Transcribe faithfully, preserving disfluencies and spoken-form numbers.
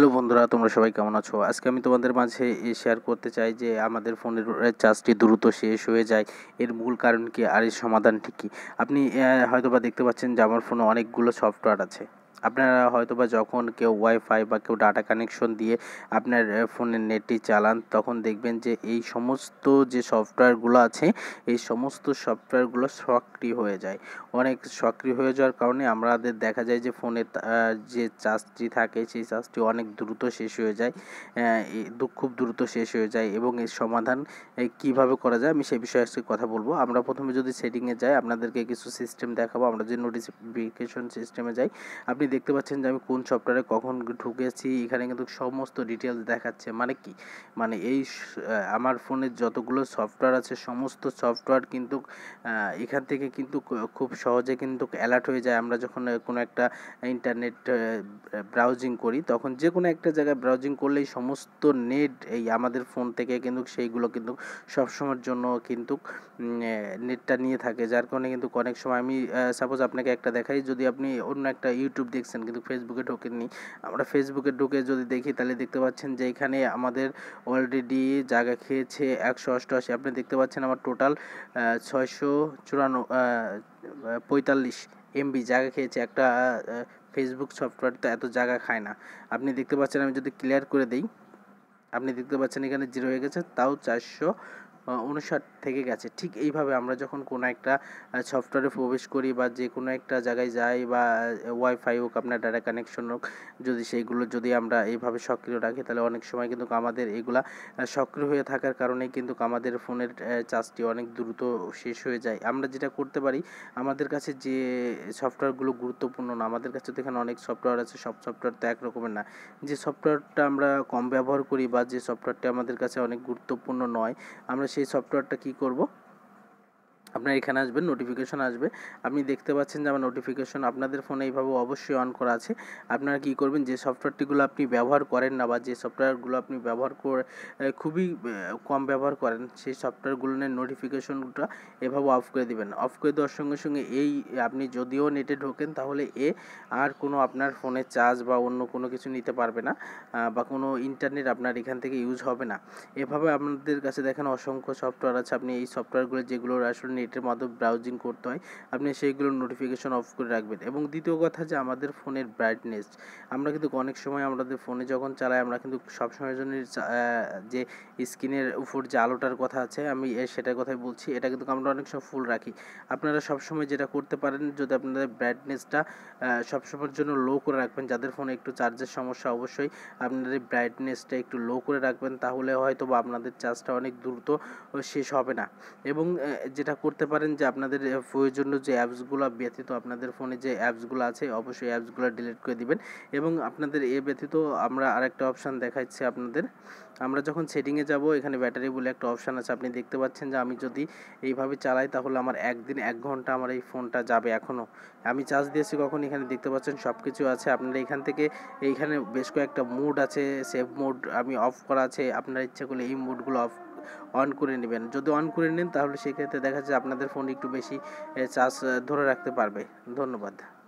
প্রিয় বন্ধুরা, তোমরা সবাই কেমন আছো? আজকে আমি তোমাদের মাঝে এ শেয়ার করতে চাই যে আমাদের ফোনের চার্জটি দ্রুত শেষ হয়ে যায়, এর মূল কারণ কি আর এর সমাধানটি কী। আপনি হয়তোবা দেখতে পাচ্ছেন যে আমার ফোনে অনেকগুলো সফটওয়্যার আছে। আপনারা হয়তোবা যখন কেউ ওয়াইফাই বা কেউ ডাটা কানেকশন দিয়ে আপনার ফোনের নেটটি চালান, তখন দেখবেন যে এই সমস্ত যে সফটওয়্যারগুলো আছে, এই সমস্ত সফটওয়্যারগুলো সক্রিয় হয়ে যায়। অনেক সক্রিয় হয়ে যাওয়ার কারণে আমাদের দেখা যায় যে ফোনের যে চার্জটি থাকে সেই চার্জটি অনেক দ্রুত শেষ হয়ে যায়, খুব দ্রুত শেষ হয়ে যায়। এবং এর সমাধান কিভাবে করা যায় আমি সেই বিষয়ে আজকে কথা বলবো। আমরা প্রথমে যদি সেটিংয়ে যাই, আপনাদেরকে কিছু সিস্টেম দেখাবো। আমরা যদি নোটিফিকেশন সিস্টেমে যাই, আপনি দেখতে পাচ্ছেন যে আমি কোন সফটওয়্যারে কখন ঢুকেছি। এখানে কিন্তু সমস্ত ডিটেলস দেখাচ্ছে। মানে কি, মানে এই আমার ফোনের যতগুলো সফটওয়্যার আছে সমস্ত সফটওয়্যার কিন্তু এখান থেকে কিন্তু খুব সহজে কিন্তু অ্যালার্ট হয়ে যায়। আমরা যখন কোনো একটা ইন্টারনেট ব্রাউজিং করি, তখন যে কোনো একটা জায়গায় ব্রাউজিং করলেই সমস্ত নেট এই আমাদের ফোন থেকে কিন্তু সেইগুলো কিন্তু সবসময়ের জন্য কিন্তু নেটটা নিয়ে থাকে। যার কারণে কিন্তু অনেক সময় আমি সাপোজ আপনাকে একটা দেখাই, যদি আপনি অন্য একটা ইউটিউব দেখছেন কিন্তু ফেসবুকে ঢোকেননি, আমরা ফেসবুকে ঢুকে যদি দেখি তাহলে দেখতে পাচ্ছেন যে এখানে আমাদের অলরেডি জায়গা খেয়েছে একশো অষ্টআশি। আপনি দেখতে পাচ্ছেন আমার টোটাল ছয়শো চুরানো পঁয়তাল্লিশ এমবি জায়গা খেয়েছে। একটা ফেসবুক সফটওয়্যার তো এত জায়গা খায় না। আপনি দেখতে পাচ্ছেন আমি যদি ক্লিয়ার করে দিই, আপনি দেখতে পাচ্ছেন এখানে জিরো হয়ে গেছে, তাও চারশো উনষাট থেকে গেছে। ঠিক এইভাবে আমরা যখন কোনো একটা সফটওয়্যারে প্রবেশ করি বা যে কোনো একটা জায়গায় যাই, বা ওয়াইফাই হোক, আপনার ডাটা কানেকশন হোক, যদি সেইগুলো যদি আমরা এইভাবে সক্রিয় রাখি, তাহলে অনেক সময় কিন্তু আমাদের এগুলা সক্রিয় হয়ে থাকার কারণে কিন্তু আমাদের ফোনের চার্জটি অনেক দ্রুত শেষ হয়ে যায়। আমরা যেটা করতে পারি, আমাদের কাছে যে সফটওয়্যারগুলো গুরুত্বপূর্ণ না, আমাদের কাছে তো এখানে অনেক সফটওয়্যার আছে, সব সফটওয়্যার তো একরকমের না। যে সফটওয়্যারটা আমরা কম ব্যবহার করি বা যে সফটওয়্যারটা আমাদের কাছে অনেক গুরুত্বপূর্ণ নয়, আমরা সেই সফটওয়্যারটা কী করব, আপনার এখানে আসবেন, নোটিফিকেশন আসবে। আপনি দেখতে পাচ্ছেন যে আমার নোটিফিকেশন আপনাদের ফোনে এইভাবে অবশ্যই অন করা আছে। আপনারা কী করবেন, যে সফটওয়্যারটিগুলো আপনি ব্যবহার করেন না বা যে সফটওয়্যারগুলো আপনি ব্যবহার করে খুবই কম ব্যবহার করেন, সেই সফটওয়্যারগুলোর নোটিফিকেশনটা এভাবে অফ করে দিবেন। অফ করে দেওয়ার সঙ্গে সঙ্গে এই আপনি যদিও নেটে ঢোকেন, তাহলে এ আর কোনো আপনার ফোনে চার্জ বা অন্য কোনো কিছু নিতে পারবে না, বা কোনো ইন্টারনেট আপনার এখান থেকে ইউজ হবে না। এভাবে আপনাদের কাছে দেখেন অসংখ্য সফটওয়্যার আছে। আপনি এই সফটওয়্যারগুলো যেগুলোর আসলে নেটের মাধ্যমে ব্রাউজিং করতে হয়, আপনি সেইগুলোর নোটিফিকেশন অফ করে রাখবেন। এবং দ্বিতীয় কথা, যে আমাদের ফোনের ব্রাইটনেস, আমরা কিন্তু অনেক সময় আমাদের ফোনে যখন চালাই, আমরা কিন্তু সবসময়ের জন্য যে স্ক্রিনের উপর যে আলোটার কথা আছে, আমি সেটার কথাই বলছি, এটা কিন্তু আমরা অনেক সময় ফুল রাখি। আপনারা সবসময় যেটা করতে পারেন, যদি আপনাদের ব্রাইটনেসটা সবসময়ের জন্য লো করে রাখবেন, যাদের ফোনে একটু চার্জের সমস্যা, অবশ্যই আপনাদের ব্রাইটনেসটা একটু লো করে রাখবেন, তাহলে হয়তো বা আপনাদের চার্জটা অনেক দ্রুত শেষ হবে না। এবং যেটা করতে পারেন, যে আপনাদের প্রয়োজনীয় যে অ্যাপসগুলো ব্যতীত আপনাদের ফোনে যে অ্যাপসগুলো আছে, অবশ্যই অ্যাপসগুলো ডিলিট করে দিবেন। এবং আপনাদের এ ব্যতীত আমরা আরেকটা অপশান দেখাচ্ছি আপনাদের। আমরা যখন সেটিংয়ে যাব, এখানে ব্যাটারি বলে একটা অপশান আছে। আপনি দেখতে পাচ্ছেন যে আমি যদি এইভাবে চালাই, তাহলে আমার একদিন এক ঘন্টা আমার এই ফোনটা যাবে। এখনও আমি চার্জ দিয়েছি কখন, এখানে দেখতে পাচ্ছেন সব কিছু আছে। আপনারা এখান থেকে এইখানে বেশ কয়েকটা মোড আছে, সেভ মোড আমি অফ করা আছে। আপনারা ইচ্ছা করলে এই মোডগুলো অফ অন করে নেবেন। যদি অন করে নেন, তাহলে সেক্ষেত্রে দেখা যাচ্ছে আপনাদের ফোন একটু বেশি চার্জ ধরে রাখতে পারবে। ধন্যবাদ।